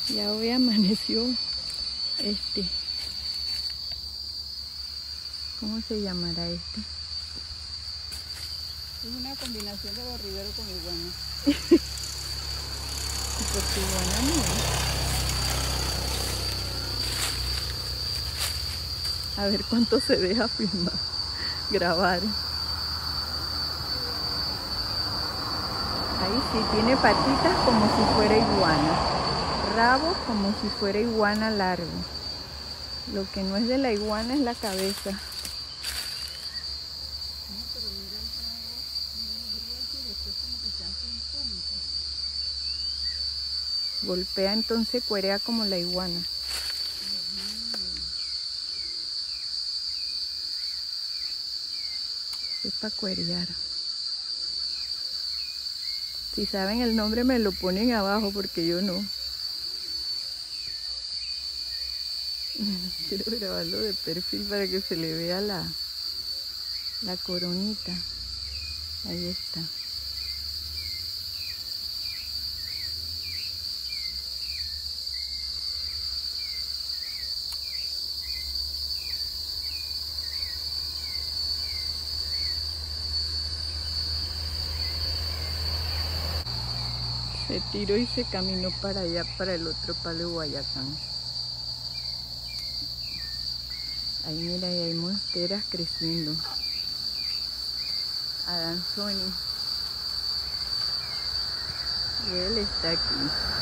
Ya hoy amaneció ¿cómo se llamará este? Es una combinación de barriguero con iguana. Porque iguana no es. A ver cuánto se deja filmar, grabar. Ahí sí, tiene patitas como si fuera iguana. Rabo como si fuera iguana largo. Lo que no es de la iguana es la cabeza. Pero mira el rabo, muy grueso y después como que se hace un punto. Golpea entonces, cuerea como la iguana. Es para cuerear. Si saben el nombre me lo ponen abajo porque yo no. Quiero grabarlo de perfil para que se le vea la coronita. Ahí está. Se tiró y se caminó para allá, para el otro palo de Guayacán. Ahí mira, ahí hay monsteras creciendo. Adanzoni. Y él está aquí.